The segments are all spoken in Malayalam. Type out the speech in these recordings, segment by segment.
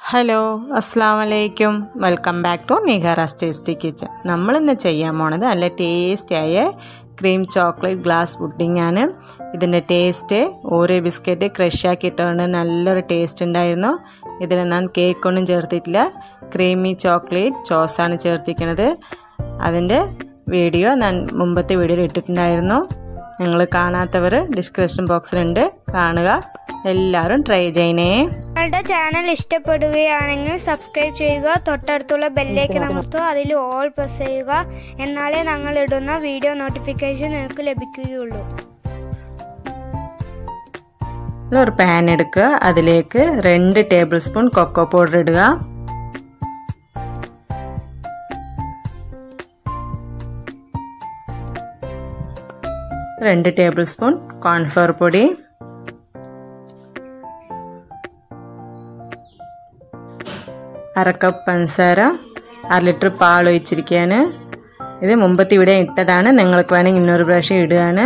ഹലോ അസ്സലാമു അലൈക്കും welcome back to Nihara's tasty kitchen. നമ്മളിന്ന് ചെയ്യാൻ പോണത് നല്ല ടേസ്റ്റിയായ ക്രീം ചോക്ലേറ്റ് ഗ്ലാസ് പുഡിംഗ് ആണ്. ഇതിൻ്റെ ടേസ്റ്റ് ഓരോ ബിസ്ക്കറ്റ് ക്രഷാക്കി ഇട്ടുകൊണ്ട് നല്ലൊരു ടേസ്റ്റ് ഉണ്ടായിരുന്നു. ഇതിൽ ഞാൻ കേക്കൊന്നും ചേർത്തിട്ടില്ല, ക്രീമി ചോക്ലേറ്റ് സോസാണ് ചേർത്തിരിക്കുന്നത്. അതിൻ്റെ വീഡിയോ ഞാൻ മുമ്പത്തെ വീഡിയോയിൽ ഇട്ടിട്ടുണ്ടായിരുന്നു. നിങ്ങൾ കാണാത്തവർ ഡിസ്ക്രിപ്ഷൻ ബോക്സിലുണ്ട്, കാണുക. എല്ലാവരും ട്രൈ ചെയ്യണേ. ഞങ്ങളുടെ ചാനൽ ഇഷ്ടപ്പെടുകയാണെങ്കിൽ സബ്സ്ക്രൈബ് ചെയ്യുക, തൊട്ടടുത്തുള്ള ബെല്ലൈക്കൺ അമർത്തുക, അതിൽ ഓൾ പ്രസ് ചെയ്യുക. എന്നാലേ ഞങ്ങൾ ഇടുന്ന വീഡിയോ നോട്ടിഫിക്കേഷൻ നിങ്ങൾക്ക് ലഭിക്കുകയുള്ളൂ. ഒരു പാൻ എടുക്കുക, അതിലേക്ക് 2 ടേബിൾ സ്പൂൺ കൊക്കോ പൗഡർ ഇടുക. രണ്ട് ടേബിൾ സ്പൂൺ കോൺഫ്ലവർ പൊടി, 1/2 കപ്പ് പഞ്ചസാര, 1/2 ലിറ്റർ പാൽ ഒഴിച്ചിരിക്കുകയാണ്. ഇത് മുമ്പത്തെ ഇവിടെ ഇട്ടതാണ്, നിങ്ങൾക്ക് വേണമെങ്കിൽ ഇന്നൊരു പ്രാവശ്യം ഇടുകയാണ്.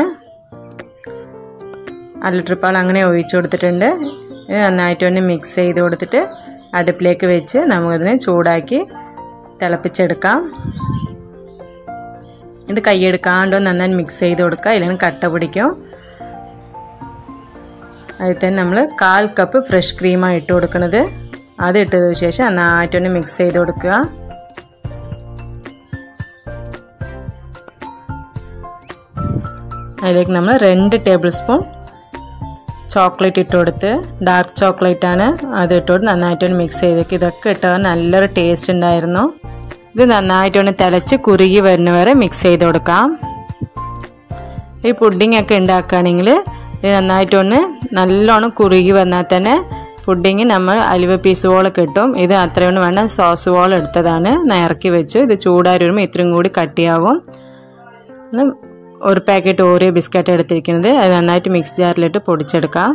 1/2 ലിറ്റർ പാൽ അങ്ങനെ ഒഴിച്ചു കൊടുത്തിട്ടുണ്ട്. ഇത് നന്നായിട്ട് ഒന്ന് മിക്സ് ചെയ്ത് കൊടുത്തിട്ട് അടുപ്പിലേക്ക് വെച്ച് നമുക്കതിനെ ചൂടാക്കി തിളപ്പിച്ചെടുക്കാം. ഇത് കൈയെടുക്കാണ്ടോ നന്നായി മിക്സ് ചെയ്ത് കൊടുക്കുക, ഇല്ലെങ്കിൽ കട്ട പിടിക്കും. അതിൽ തന്നെ നമ്മൾ 1/4 കപ്പ് ഫ്രഷ് ക്രീമാണ് ഇട്ട് കൊടുക്കുന്നത്. അത് ഇട്ടതിന് ശേഷം നന്നായിട്ടൊന്ന് മിക്സ് ചെയ്ത് കൊടുക്കുക. അതിലേക്ക് നമ്മൾ 2 ടേബിൾ സ്പൂൺ ചോക്ലേറ്റ് ഇട്ട് കൊടുത്ത്, ഡാർക്ക് ചോക്ലേറ്റ് ആണ്, അത് ഇട്ടുകൊണ്ട് നന്നായിട്ടൊന്ന് മിക്സ് ചെയ്തേക്ക്. ഇതൊക്കെ ഇട്ടാൽ നല്ലൊരു ടേസ്റ്റ് ഉണ്ടായിരുന്നു. ഇത് നന്നായിട്ടൊന്ന് തിളച്ച് കുറുകി വരുന്ന വരെ മിക്സ് ചെയ്ത് കൊടുക്കാം. ഈ പുഡിംഗ് ഒക്കെ ഉണ്ടാക്കുകയാണെങ്കിൽ ഇത് നന്നായിട്ടൊന്ന് നല്ലോണം കുറുകി വന്നാൽ തന്നെ പുഡിങ് നമ്മൾ അലുവ പീസ് വോള് കിട്ടും. ഇത് അത്രയൊന്നും വേണ്ട, സോസ് വോൾ എടുത്തതാണ്, ഇറക്കി വെച്ചു. ഇത് ചൂടായി വരുമ്പോൾ ഇത്രയും കൂടി കട്ടിയാകും. ഒരു പാക്കറ്റ് ഓറിയോ ബിസ്ക്കറ്റ് എടുത്തിരിക്കുന്നത്, അത് നന്നായിട്ട് മിക്സ് ജാറിലിട്ട് പൊടിച്ചെടുക്കാം.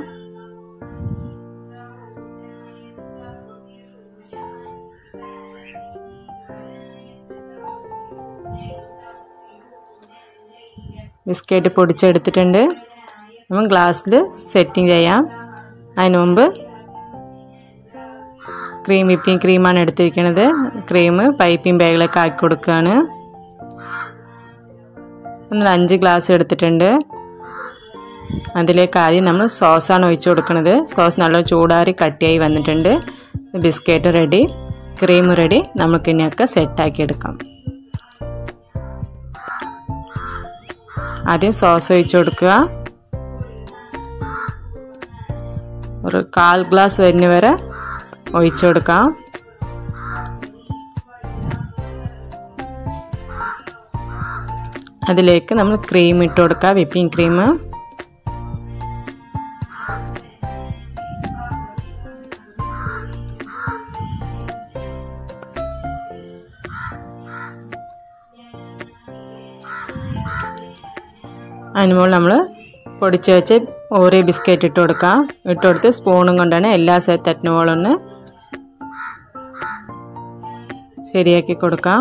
ബിസ്ക്കറ്റ് പൊടിച്ചെടുത്തിട്ടുണ്ട്. നമ്മൾ ഗ്ലാസ്സിൽ സെറ്റിങ് ചെയ്യാം. അതിന് മുമ്പ് വിപ്പിംഗ് ക്രീമാണ് എടുത്തിരിക്കുന്നത്. ക്രീം പൈപ്പിംഗ് ബാഗിലേക്ക് ആക്കി കൊടുക്കുകയാണ്. 5 ഗ്ലാസ് എടുത്തിട്ടുണ്ട്. അതിലേക്ക് ആദ്യം നമ്മൾ സോസാണ് ഒഴിച്ചു കൊടുക്കുന്നത്. സോസ് നല്ല ചൂടാറി കട്ടിയായി വന്നിട്ടുണ്ട്. Biscuit ready, cream ready. നമുക്ക് ഇനിയൊക്കെ സെറ്റാക്കി എടുക്കാം. ആദ്യം സോസ് ഒഴിച്ചു കൊടുക്കുക. ഒരു 1/4 ഗ്ലാസ് വരുന്ന വരെ ഒഴിച്ചു കൊടുക്കാം. അതിലേക്ക് നമ്മൾ ക്രീം ഇട്ട് കൊടുക്കുക, വിപ്പിംഗ് ക്രീം. അതിനുമ്പോൾ നമ്മൾ പൊടിച്ച് വെച്ച് ഓരോ ബിസ്ക്കറ്റ് ഇട്ട് കൊടുക്കാം. ഇട്ട് കൊടുത്ത് സ്പൂണും കൊണ്ടാണ് എല്ലാ തട്ടിനുകളൊന്ന് ശരിയാക്കി കൊടുക്കാം.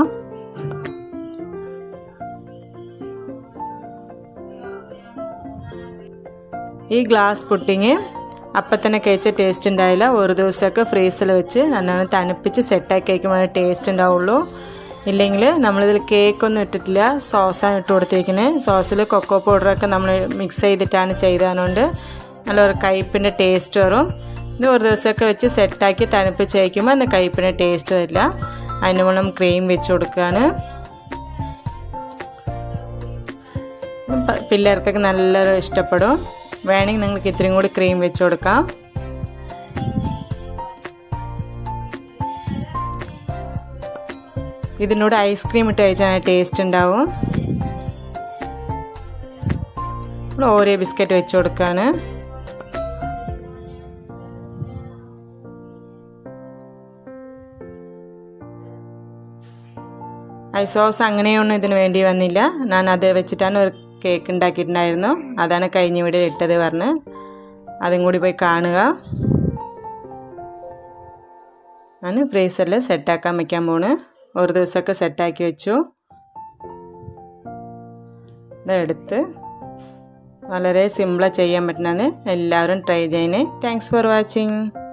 ഈ ഗ്ലാസ് പുഡിങ് അപ്പം തന്നെ കഴിച്ച ടേസ്റ്റ് ഉണ്ടായില്ല. ഒരു ദിവസമൊക്കെ ഫ്രീസറിൽ വെച്ച് നന്നായി തണുപ്പിച്ച് സെറ്റാക്കി കഴിക്കുമ്പോൾ ടേസ്റ്റ് ഉണ്ടാവുള്ളൂ. ഇല്ലെങ്കിൽ നമ്മളിതിൽ കേക്കൊന്നും ഇട്ടിട്ടില്ല, സോസാണ് ഇട്ട് കൊടുത്തിരിക്കുന്നത്. സോസിൽ കൊക്കോ പൗഡറൊക്കെ നമ്മൾ മിക്സ് ചെയ്തിട്ടാണ് ചെയ്തതുകൊണ്ട് നല്ലൊരു കയ്പ്പിൻ്റെ ടേസ്റ്റ് വരും. ഇത് ഒരു ദിവസമൊക്കെ വെച്ച് സെറ്റാക്കി തണുപ്പിച്ച് കഴിക്കുമ്പോൾ അന്ന് കയ്പ്പിൻ്റെ ടേസ്റ്റ് വരില്ല. അതിന് മുകളിൽ ക്രീം വെച്ച് കൊടുക്കുകയാണ്. പിള്ളേർക്കൊക്കെ നല്ലൊരു ഇഷ്ടപ്പെടും. വേണമെങ്കിൽ നിങ്ങൾക്ക് ഇത്രയും കൂടി ക്രീം വെച്ച് കൊടുക്കാം. ഇതിനോട് ഐസ്ക്രീം ഇട്ട് കഴിച്ചാൽ ടേസ്റ്റ് ഉണ്ടാവും. ഓരോ ബിസ്ക്കറ്റ് വെച്ച് കൊടുക്കുകയാണ്. സോസ് അങ്ങനെയൊന്നും ഇതിന് വേണ്ടി വന്നില്ല. ഞാൻ അത് വെച്ചിട്ടാണ് ഒരു കേക്ക് ഉണ്ടാക്കിയിട്ടുണ്ടായിരുന്നു. അതാണ് കഴിഞ്ഞ വീഡിയോ ഇട്ടത് പറഞ്ഞ്, അതും കൂടി പോയി കാണുക. ഞാൻ ഫ്രീസറിൽ സെറ്റാക്കാൻ വയ്ക്കാൻ പോണ്. ഒരു ദിവസമൊക്കെ സെറ്റാക്കി വെച്ചു. ഇതെടുത്ത് വളരെ സിമ്പിളായി ചെയ്യാൻ പറ്റുന്നതാണ്. എല്ലാവരും ട്രൈ ചെയ്യണേ. Thanks for watching.